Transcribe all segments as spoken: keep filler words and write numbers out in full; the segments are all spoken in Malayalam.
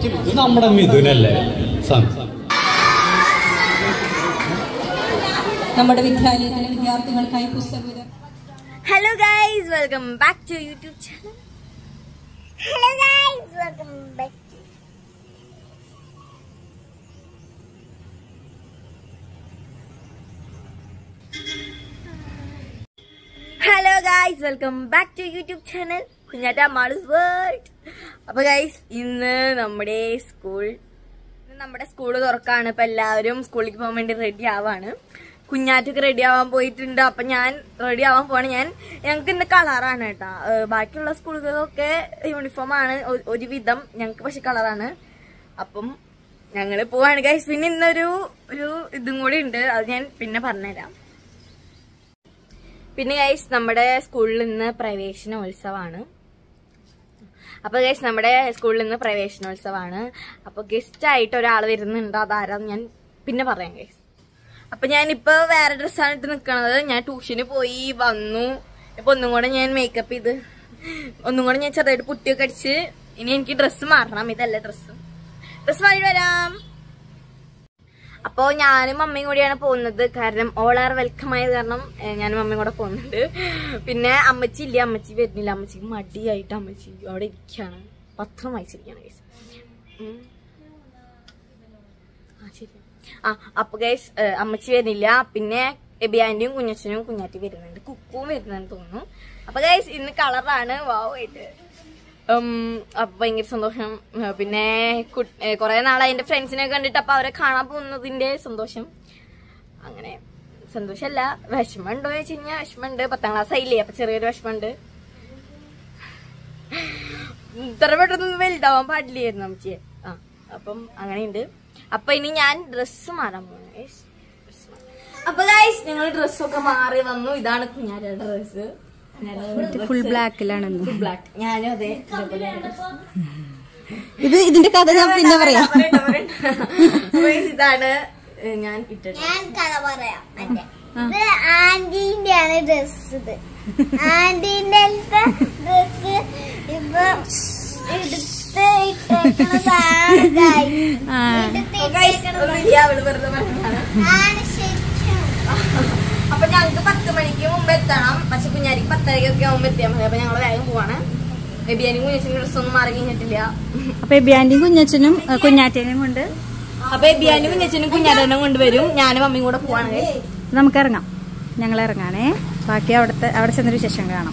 ഇത് നമ്മുടെ മിഥുനല്ലേ? നമ്മുടെ വിദ്യാലയത്തിലെ വിദ്യാർത്ഥികൾക്കായി പുസ്തകം. Hello guys, welcome back to YouTube channel. Hello guys, welcome back. Hello guys, welcome back to YouTube channel Kunjatta Maloos world. അപ്പൊ ഗൈസ്, ഇന്ന് നമ്മുടെ സ്കൂൾ നമ്മുടെ സ്കൂള് തുറക്കാണ്. ഇപ്പൊ എല്ലാവരും സ്കൂളിലേക്ക് പോകാൻ വേണ്ടി റെഡി ആവാണ്. കുഞ്ഞാറ്റൊക്കെ റെഡി ആവാൻ പോയിട്ടുണ്ട്. അപ്പൊ ഞാൻ റെഡി ആവാൻ പോവാണ്. ഞാൻ ഞങ്ങൾക്ക് ഇന്ന് കളറാണ് കേട്ടാ. ബാക്കിയുള്ള സ്കൂളുകളൊക്കെ യൂണിഫോം ആണ് ഒരുവിധം, ഞങ്ങൾക്ക് പക്ഷെ കളറാണ്. അപ്പം ഞങ്ങള് പോവാണ് ഗൈസ്. പിന്നെ ഇന്നൊരു ഒരു ഇതും കൂടി ഉണ്ട്, അത് ഞാൻ പിന്നെ പറഞ്ഞുതരാം. പിന്നെ ഗൈസ്, നമ്മുടെ സ്കൂളിൽ നിന്ന് പ്രവേശനോത്സവമാണ്. അപ്പൊ ഗൈസ്, നമ്മുടെ സ്കൂളിൽ നിന്ന് പ്രവേശനോത്സവമാണ്. അപ്പൊ ഗസ്റ്റ് ആയിട്ട് ഒരാൾ വരുന്നുണ്ട്, അതാരാന്ന് ഞാൻ പിന്നെ പറയാം ഗൈസ്. അപ്പൊ ഞാനിപ്പോ വേറെ ഡ്രസ്സാണ് ഇട്ട് നിക്കണത്. ഞാൻ ട്യൂഷന് പോയി വന്നു. ഇപ്പൊ ഒന്നും കൂടെ ഞാൻ മേക്കപ്പ് ചെയ്ത് ഒന്നും കൂടെ ഞാൻ ചെറുതായിട്ട് പുട്ടിയൊക്കെ അടിച്ച് ഇനി എനിക്ക് ഡ്രസ്സ് മാറണം. ഇതല്ല ഡ്രസ്സ് ഡ്രസ്സ് മാറി വരാം. അപ്പോ ഞാനും മമ്മയും കൂടിയാണ് പോകുന്നത്. കാരണം ഓൾ ആർ വെൽക്കം ആയത് കാരണം ഞാനും മമ്മയും കൂടെ പോകുന്നുണ്ട്. പിന്നെ അമ്മച്ചി ഇല്ല, അമ്മച്ചി വരുന്നില്ല. അമ്മച്ചിക്ക് മടിയായിട്ട് അമ്മച്ചി അവിടെ ഇരിക്കുകയാണ്, പത്രം വായിച്ചിരിക്കുകയാണ് ഗൈസ്. ആ ശരി. ആ അപ്പൊ ഗൈസ്, അമ്മച്ചി വരുന്നില്ല. പിന്നെ എബിയാന്റിയും കുഞ്ഞച്ചനും കുഞ്ഞാറ്റി വരുന്നുണ്ട്, കുക്കും വരുന്നുണ്ട് തോന്നുന്നു. അപ്പൊ ഗൈസ്, ഇന്ന് കളറാണ്. വാവ് ആയിട്ട് അപ്പൊ ഭയങ്കര സന്തോഷം. പിന്നെ കുറെ നാളായി എന്റെ ഫ്രണ്ട്സിനെ കണ്ടിട്ട്, അപ്പൊ അവരെ കാണാൻ പോകുന്നതിന്റെ സന്തോഷം. അങ്ങനെ സന്തോഷമല്ല, വിഷമമുണ്ടോ എന്ന് വെച്ച് കഴിഞ്ഞാൽ വിഷമമുണ്ട്. പത്താം ക്ലാസ് ആയില്ലേ, അപ്പൊ ചെറിയൊരു വിഷമമുണ്ട്. ഇത്ര പെട്ടെന്നൊന്നും വലുതാവാൻ പാടില്ലായിരുന്നു അമ്മച്ചിയെ. ആ അപ്പം അങ്ങനെയുണ്ട്. അപ്പൊ ഇനി ഞാൻ ഡ്രസ്സ് മാറാൻ പോകുന്നു ഗൈസ്. അപ്പൊ ഗൈസ്, ഞങ്ങൾ ഡ്രസ്സൊക്കെ മാറി വന്നു. ഇതാണ് കുഞ്ഞാറ്റ ഡ്രസ്സ്. ഫുൾ ബ്ലാക്കിലാണ്. Full black. ഞാനും അതെ. ഇത് ഇതിന്റെ കഥ ഞാൻ പിന്നെ പറയാം. ഇതാണ് ഞാൻ ഇട്ടത്. ഞാൻ കഥ പറയാം. ഇത് ആന്റീന്റെ ആണ് ഡ്രസ്. ഇത് ആന്റീന്റെ ഡ്രസ് ഇപ്പൊ എടുത്ത് അപ്പൊ ഞങ്ങൾക്ക് പത്ത് മണിക്ക് മുമ്പ് എത്തണം. പക്ഷെ കുഞ്ഞാരിക്ക് പത്തരക്കൊക്കെ ആവുമ്പോ എത്തിയാൽ മതി. അപ്പൊ ഞങ്ങള് വേഗം പോവാണ്. എബിയാനും കുഞ്ഞച്ചനും ഡ്രസ്സൊന്നും മാറി കഴിഞ്ഞിട്ടില്ല. അപ്പൊ എബിയാന്റെയും കുഞ്ഞച്ചനും കുഞ്ഞാറ്റേനെയും കൊണ്ട് അപ്പൊ എബിയാനും കുഞ്ഞച്ചനും കുഞ്ഞാറ്റേനും കൊണ്ടുവരും. ഞാനും അമ്മയും കൂടെ പോവാണ്. നമുക്ക് ഇറങ്ങാം. ഞങ്ങൾ ഇറങ്ങാനേ. ബാക്കി അവിടുത്തെ അവിടെ ചെന്നൊരു വിശേഷം കാണാം.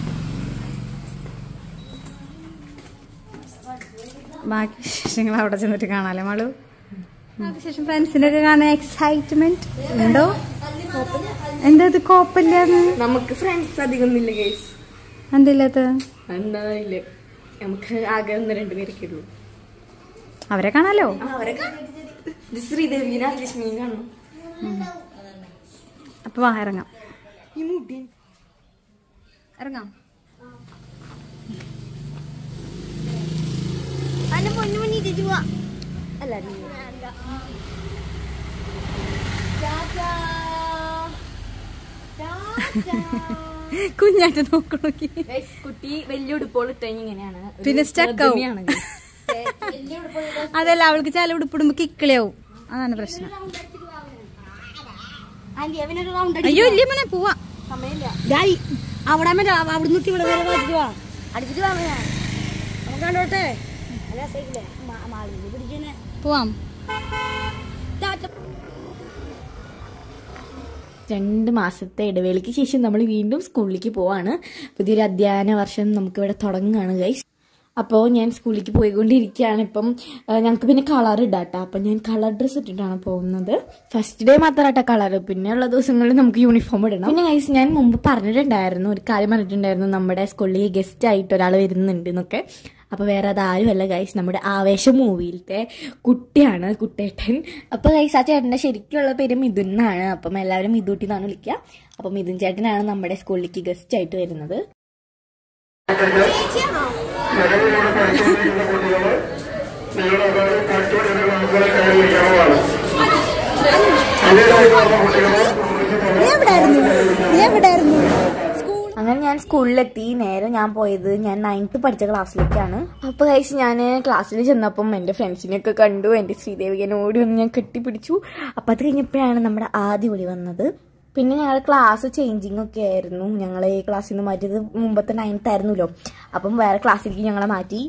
ബാക്കി വിശേഷങ്ങൾ അവിടെ ചെന്നിട്ട് കാണാല്ലേ മാളു? വിശേഷം ഫ്രണ്ട്സിനൊക്കെ കാണാൻ എക്സൈറ്റ്മെന്റ് ഉണ്ടോ? എന്താ ഇത് കോപ്പല്ലാന്ന്? നമുക്ക് ഫ്രണ്ട്സ് അധികം ഇല്ല ഗൈസ്. എന്തില്ലാത്ത? എന്താ ഇല്ല, നമുക്ക് ആകെ ഒന്ന് രണ്ടുപേരൊക്കെ ഉള്ളൂ. അവരെ കാണാലോ. ശ്രീദേവിനെ ലക്ഷ്മിയും കാണും. അപ്പൊ വാ ഇറങ്ങാം. ഇറങ്ങാം. കുഞ്ഞാറ്റ നോക്കണോക്കി. കുട്ടി വലിയ ഉടുപ്പോൾ ഇട്ട് ഇങ്ങനെയാണ്, പിന്നെ സ്റ്റക്കാവും. അതല്ല, അവൾക്ക് ചില ഉടുപ്പിടുമ്പോ കിക്കിളിയാവും, അതാണ് പ്രശ്നം. അയ്യോ ഇല്ല മോനെ, പോവാ. അവിടെ അവിടുന്ന് അടിച്ചിട്ട് കണ്ടോട്ടെ. പോവാം. രണ്ട് മാസത്തെ ഇടവേളയ്ക്ക് ശേഷം നമ്മൾ വീണ്ടും സ്കൂളിലേക്ക് പോവാണ്. പുതിയൊരു അധ്യയന വർഷം നമുക്കിവിടെ തുടങ്ങുകയാണ് ഗൈസ്. അപ്പോൾ ഞാൻ സ്കൂളിലേക്ക് പോയിക്കൊണ്ടിരിക്കുകയാണ്. ഇപ്പം ഞങ്ങൾക്ക് പിന്നെ കളർ ഇടാട്ടോ. അപ്പം ഞാൻ കളർ ഡ്രസ്സ് ഇട്ടിട്ടാണ് പോകുന്നത്. ഫസ്റ്റ് ഡേ മാത്രമായിട്ടാ കളർ, പിന്നെ ഉള്ള ദിവസങ്ങളിൽ നമുക്ക് യൂണിഫോം ഇടണം. പിന്നെ ഗൈസ്, ഞാൻ മുമ്പ് പറഞ്ഞിട്ടുണ്ടായിരുന്നു, ഒരു കാര്യം പറഞ്ഞിട്ടുണ്ടായിരുന്നു, നമ്മുടെ സ്കൂളിലേക്ക് ഗസ്റ്റ് ആയിട്ട് ഒരാൾ വരുന്നുണ്ട് എന്നൊക്കെ. അപ്പോൾ വേറെ അതാരുമല്ല ഗൈസ്, നമ്മുടെ ആവേശം മൂവിയിലത്തെ കുട്ടിയാണ്, കുട്ടേട്ടൻ. അപ്പോൾ ഗൈസ്, ആ ചേട്ടൻ്റെ ശരിക്കുള്ള പേര് മിഥുൻ എന്നാണ്. അപ്പം എല്ലാവരും മിഥുട്ടി എന്നാണ് വിളിക്കുക. അപ്പം മിഥുൻ ചേട്ടനാണ് നമ്മുടെ സ്കൂളിലേക്ക് ഗസ്റ്റ് ആയിട്ട് വരുന്നത്. അങ്ങനെ ഞാൻ സ്കൂളിലെത്തി. നേരെ ഞാൻ പോയത് ഞാൻ നയൻത്ത് പഠിച്ച ക്ലാസ്സിലേക്കാണ്. അപ്പൊ ഗൈസ് ഞാൻ ക്ലാസ്സിൽ ചെന്നപ്പം എന്റെ ഫ്രണ്ട്സിനെയൊക്കെ കണ്ടു. എന്റെ ശ്രീദേവികനെ ഓടി വന്ന് ഞാൻ കെട്ടിപ്പിടിച്ചു. അപ്പൊ അത് കഴിഞ്ഞപ്പോഴാണ് നമ്മുടെ ആദ്യ വിളി വന്നത്. പിന്നെ ഞങ്ങൾ ക്ലാസ് ചേഞ്ചിങ് ഒക്കെ ആയിരുന്നു. ഞങ്ങളെ ഈ ക്ലാസ്സിൽ നിന്ന് മാറ്റിയത് മുമ്പത്തെ നയൻത്ത് ആയിരുന്നല്ലോ. അപ്പം വേറെ ക്ലാസ്സിലേക്ക് ഞങ്ങളെ മാറ്റി.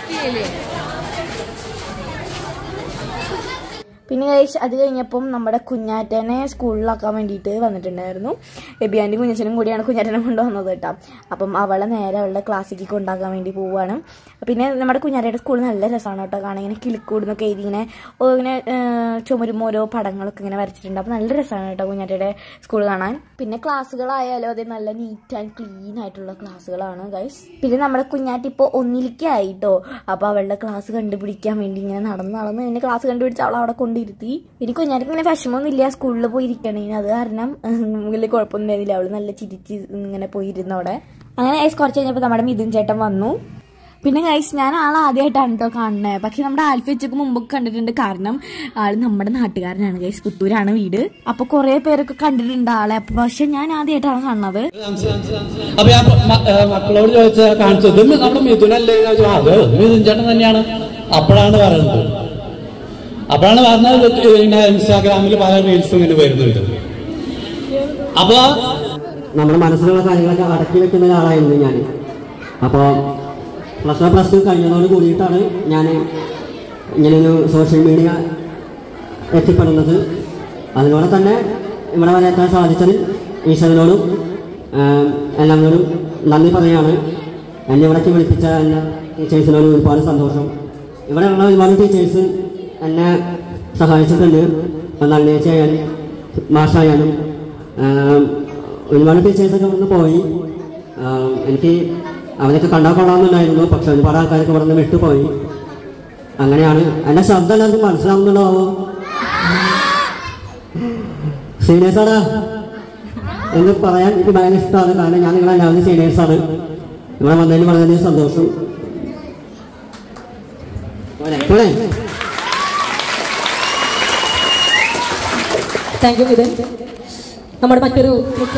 പിന്നെ കഴിച്ച് അത് കഴിഞ്ഞപ്പം നമ്മുടെ കുഞ്ഞാറ്റനെ സ്കൂളിലാക്കാൻ വേണ്ടിയിട്ട് വന്നിട്ടുണ്ടായിരുന്നു. എബിയാൻ്റെ കുഞ്ഞച്ചനും കൂടിയാണ് കുഞ്ഞാറ്റനെ കൊണ്ടുവന്നത് കേട്ടോ. അപ്പം അവളെ നേരെ അവളുടെ ക്ലാസ്സിലേക്ക് കൊണ്ടാക്കാൻ വേണ്ടി പോവുകയാണ്. പിന്നെ നമ്മുടെ കുഞ്ഞാറ്റയുടെ സ്കൂൾ നല്ല രസമാണ് കേട്ടോ കാണാൻ. ഇങ്ങനെ കിളിക്കൂടുന്നൊക്കെ എഴുതി ഇങ്ങനെ ഇങ്ങനെ ചുമരും ഓരോ പടങ്ങളൊക്കെ ഇങ്ങനെ വരച്ചിട്ടുണ്ട്. അപ്പം നല്ല രസമാണ് കേട്ടോ കുഞ്ഞാറ്റയുടെ സ്കൂൾ കാണാൻ. പിന്നെ ക്ലാസ്സുകളായാലും അതേ നല്ല നീറ്റ് ആൻഡ് ക്ലീൻ ആയിട്ടുള്ള ക്ലാസ്സുകളാണ് ഗൈസ്. പിന്നെ നമ്മുടെ കുഞ്ഞാറ്റ ഇപ്പോൾ ഒന്നിലേക്കായിട്ടോ. അപ്പോൾ അവളുടെ ക്ലാസ് കണ്ടുപിടിക്കാൻ വേണ്ടി ഇങ്ങനെ നടന്ന് നടന്ന് പിന്നെ ക്ലാസ് കണ്ടുപിടിച്ച് അവൾ അവിടെ കൊണ്ടിരുത്തി. പിന്നെ കുഞ്ഞാറ്റക്ക് ഇങ്ങനെ വിഷമമൊന്നും ഇല്ല സ്കൂളിൽ പോയി ഇരിക്കണേന്. അത് കാരണം വലിയ കുഴപ്പമൊന്നും ഉണ്ടായിരുന്നില്ല. അവള് നല്ല ചിരിച്ച് ഇങ്ങനെ പോയിരുന്നു അവിടെ. അങ്ങനെ ഗൈസ് കുറച്ച് കഴിഞ്ഞപ്പോൾ നമ്മുടെ മിഥുൻ ചേട്ടൻ വന്നു. പിന്നെ ഗൈസ് ഞാൻ ആൾ ആദ്യമായിട്ടാണ് കേട്ടോ കാണുന്നത്. പക്ഷെ നമ്മുടെ ആൽഫ വെച്ചൊക്കെ മുമ്പൊക്കെ കണ്ടിട്ടുണ്ട്. കാരണം ആള് നമ്മുടെ നാട്ടുകാരനാണ് ഗൈസ്. പുത്തൂരാണ് വീട്. അപ്പൊ കുറെ പേരൊക്കെ കണ്ടിട്ടുണ്ട് ആളെ. അപ്പൊ പക്ഷെ ഞാൻ ആദ്യമായിട്ടാണ് കാണുന്നത്. അപ്പൊ ഞാൻ മക്കളോട് ചോദിച്ച കാണിച്ചത് നമ്മുടെ മിഥുനല്ലേ? അത് മിഥുൻ ചേട്ടൻ തന്നെയാണ്. അപ്പോഴാണ് പറയുന്നത് അപ്പോഴാണ് പറഞ്ഞത് ഇങ്ങനെ ഇൻസ്റ്റാഗ്രാമിൽ പല റീൽസും ഇങ്ങനെ വരുന്നുണ്ട്. അപ്പൊ നമ്മുടെ മനസ്സിലുള്ള കാര്യങ്ങളൊക്കെ അടക്കി വെക്കുന്ന ഒരാളായിരുന്നു ഞാൻ. അപ്പോൾ പ്ലസ് വൺ പ്ലസ് ടു കഴിഞ്ഞതോട് കൂടിയിട്ടാണ് ഞാൻ ഇങ്ങനെയൊരു സോഷ്യൽ മീഡിയ എത്തിപ്പെടുന്നത്. അതുപോലെ തന്നെ ഇവിടെ വരെ എത്താൻ സാധിച്ചതിൽ ഈശ്വരനോടും എല്ലാവരോടും നന്ദി പറയുകയാണ്. എന്നെ ഇവിടേക്ക് വിളിപ്പിച്ച എല്ലാ ടീച്ചേഴ്സിനോടും ഒരുപാട് സന്തോഷം. ഇവിടെയുള്ള ഒരുപാട് ടീച്ചേഴ്സ് എന്നെ സഹായിച്ചിട്ടുണ്ട്. നന്ദിയായാലും മാഷായാലും ഒരുപാട് ടീച്ചേഴ്സൊക്കെ ഇവിടുന്ന് പോയി. എനിക്ക് അവരൊക്കെ കണ്ടാൽ കൊള്ളാമെന്നുണ്ടായിരുന്നു. പക്ഷെ ഒരുപാട് ആൾക്കാരൊക്കെ ഇവിടെ നിന്ന് വിട്ടുപോയി. അങ്ങനെയാണ്. എൻ്റെ ശബ്ദം എല്ലാവർക്കും മനസ്സിലാവുന്നുണ്ടാവോ? സീനിയേഴ്സാണ് എന്ന് പറയാൻ എനിക്ക് ഭയങ്കര ഇഷ്ടമാണ്. കാരണം ഞാൻ നിങ്ങളെല്ലാവരും സീനിയേഴ്സാണ്. ഇവിടെ വന്നതിന് വളരെയധികം സന്തോഷം. Thank you Mithun. നമ്മുടെ മറ്റൊരു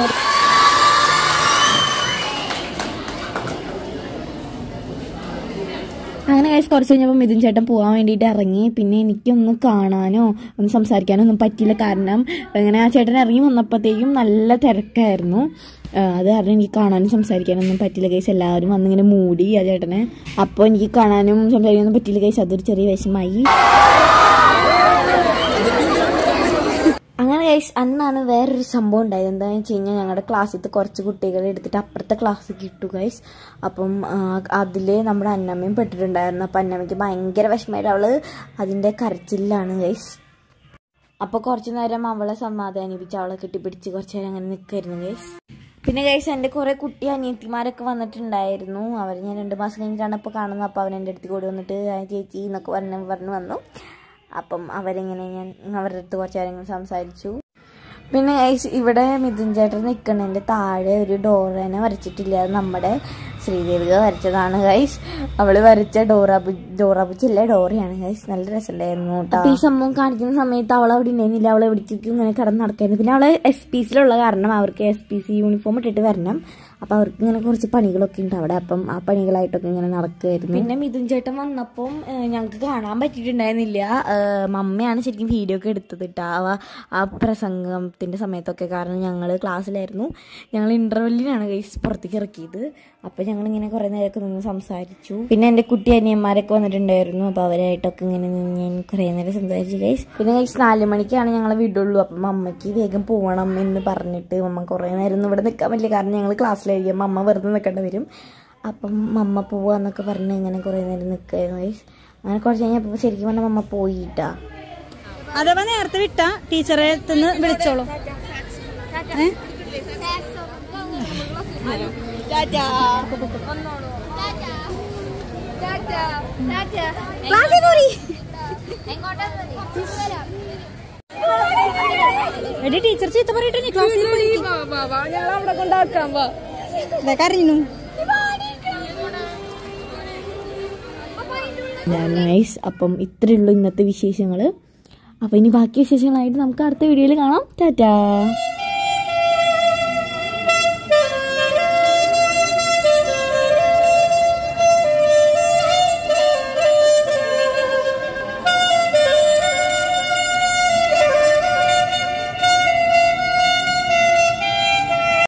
അങ്ങനെ ഗൈസ് കുറച്ച് കഴിഞ്ഞപ്പോൾ മിഥുൻ ചേട്ടൻ പോകാൻ വേണ്ടിയിട്ട് ഇറങ്ങി. പിന്നെ എനിക്കൊന്നും കാണാനോ ഒന്ന് സംസാരിക്കാനോ ഒന്നും പറ്റിയില്ല. കാരണം ഇങ്ങനെ ആ ചേട്ടൻ ഇറങ്ങി വന്നപ്പോഴത്തേക്കും നല്ല തിരക്കായിരുന്നു. അത് കാരണം എനിക്ക് കാണാനും സംസാരിക്കാനൊന്നും പറ്റില്ല ഗൈസ്. എല്ലാവരും വന്നിങ്ങനെ മൂടി ആ ചേട്ടനെ. അപ്പോൾ എനിക്ക് കാണാനും സംസാരിക്കാനൊന്നും പറ്റിയില്ല ഗൈസ്. അതൊരു ചെറിയ വിഷമായി. അങ്ങനെ ഗൈസ് അന്നാണ് വേറൊരു സംഭവം ഉണ്ടായത്. എന്താണെന്ന് വെച്ച് കഴിഞ്ഞാൽ ഞങ്ങളുടെ ക്ലാസ്സിലത്തെ കുറച്ച് കുട്ടികളെ എടുത്തിട്ട് അപ്പുറത്തെ ക്ലാസ്സിൽ കിട്ടു ഗൈസ്. അപ്പം അതിൽ നമ്മുടെ അന്നമ്മയും പെട്ടിട്ടുണ്ടായിരുന്നു. അപ്പം അന്നമ്മയ്ക്ക് ഭയങ്കര വിഷമമായിട്ട് അവള് അതിൻ്റെ കരച്ചിലാണ് ഗൈസ്. അപ്പോൾ കുറച്ച് നേരം അവളെ സമാധാനിപ്പിച്ച് അവളെ കെട്ടിപ്പിടിച്ച് കുറച്ച് നേരം അങ്ങനെ നിൽക്കായിരുന്നു ഗൈസ്. പിന്നെ ഗൈസ് എൻ്റെ കുറേ കുട്ടി അനിയത്തിമാരൊക്കെ വന്നിട്ടുണ്ടായിരുന്നു. അവർ ഞാൻ രണ്ട് മാസം കഴിഞ്ഞിട്ടാണ് ഇപ്പോൾ കാണുന്നത്. അപ്പോൾ അവൻ എൻ്റെ അടുത്ത് കൂടി വന്നിട്ട് ചേച്ചി എന്നൊക്കെ പറഞ്ഞ് പറഞ്ഞ് വന്നു. അപ്പം അവരിങ്ങനെ ഞാൻ അവരുടെ അടുത്ത് കുറച്ച് കാര്യങ്ങൾ സംസാരിച്ചു. പിന്നെ ഗൈസ് ഇവിടെ മിഥുൻ ചേട്ടൻ നിൽക്കുന്നതിൻ്റെ താഴെ ഒരു ഡോറേനെ വരച്ചിട്ടില്ല. അത് നമ്മുടെ ശ്രീദേവിക വരച്ചതാണ് ഗൈസ്. അവള് വരച്ച ഡോറാബു ഡോറാബുച്ചല്ലേ ഡോറയാണ് ഗൈസ്. നല്ല രസമുണ്ടായിരുന്നു കേട്ടോ. ഈ സംഭവം കാണിക്കുന്ന സമയത്ത് അവൾ അവിടെ ഉണ്ടായിരുന്നില്ല. അവൾ എവിടേക്കും ഇങ്ങനെ കിടന്ന് നടക്കായിരുന്നു. പിന്നെ അവള് എസ് പി സിയിലുള്ള കാരണം അവർക്ക് എസ് പി സി യൂണിഫോം ഇട്ടിട്ട് വരണം. അപ്പം അവർക്ക് ഇങ്ങനെ കുറച്ച് പണികളൊക്കെ ഉണ്ട് അവിടെ. അപ്പം ആ പണികളായിട്ടൊക്കെ ഇങ്ങനെ നടക്കുമായിരുന്നു. പിന്നെ മിഥുൻ ചേട്ടൻ വന്നപ്പം ഞങ്ങൾക്ക് കാണാൻ പറ്റിയിട്ടുണ്ടായിരുന്നില്ല. മമ്മയാണ് ശരിക്കും വീഡിയോ ഒക്കെ എടുത്തത് കേട്ടോ ആ പ്രസംഗത്തിൻ്റെ സമയത്തൊക്കെ. കാരണം ഞങ്ങൾ ക്ലാസ്സിലായിരുന്നു. ഞങ്ങൾ ഇൻ്റർവെല്ലിനാണ് ഗൈസ് പുറത്തേക്ക് ഇറക്കിയത്. അപ്പം ഞങ്ങളിങ്ങനെ കുറേ നേരമൊക്കെ നിന്ന് സംസാരിച്ചു. പിന്നെ എൻ്റെ കുട്ടി അനിയന്മാരൊക്കെ വന്നിട്ടുണ്ടായിരുന്നു. അപ്പോൾ അവരായിട്ടൊക്കെ ഇങ്ങനെ ഞാൻ കുറേ നേരം സംസാരിച്ചു ഗൈസ്. പിന്നെ ഗൈസ് നാല് മണിക്കാണ് ഞങ്ങൾ വിടുള്ളൂ. അപ്പം അമ്മയ്ക്ക് വേഗം പോകണം എന്ന് പറഞ്ഞിട്ട് മമ്മ കുറേ നേരം ഒന്നും ഇവിടെ നിൽക്കാൻ പറ്റില്ല. കാരണം ഞങ്ങൾ ക്ലാസ്സിലായിരിക്കും. അമ്മ വെറുതെ നിൽക്കേണ്ടി വരും. അപ്പം മമ്മ പോവാന്നൊക്കെ പറഞ്ഞ് ഇങ്ങനെ കുറേ നേരം നിൽക്കായിരുന്നു ഗൈസ്. അങ്ങനെ കുറച്ച് കഴിഞ്ഞപ്പോൾ ശരിക്കും പറഞ്ഞാൽ മമ്മ പോയിട്ടാ. അഥവാ നേരത്തെ വിട്ടാ ടീച്ചറെ നിന്ന് വിളിച്ചോളൂ. എടി ടീച്ചർ ചീത്ത പറയട്ടെ ക്ലാസ്സിൽ കരഞ്ഞു. നൈസ്. അപ്പം ഇത്രയേ ഉള്ളൂ ഇന്നത്തെ വിശേഷങ്ങൾ. അപ്പം ഇനി ബാക്കി വിശേഷങ്ങളായിട്ട് നമുക്ക് അടുത്ത വീഡിയോയിൽ കാണാം. ടാറ്റാ.